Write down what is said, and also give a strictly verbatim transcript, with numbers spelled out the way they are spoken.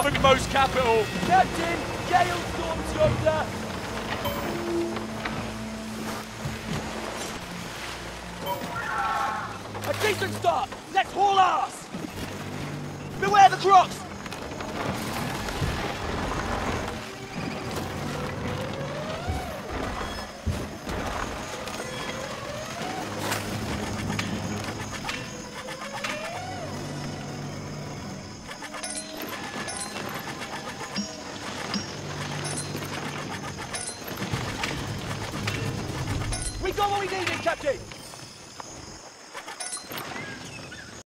southernmost capital. Captain, gale storms yonder. A decent start. Let's haul ass. Beware the crocs. We got what we needed, Captain!